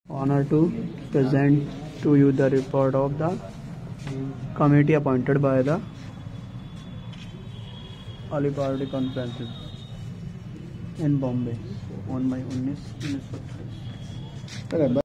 Honor to present to you the report of the committee appointed by the Ali Party conferences in Bombay on May 19, 1928.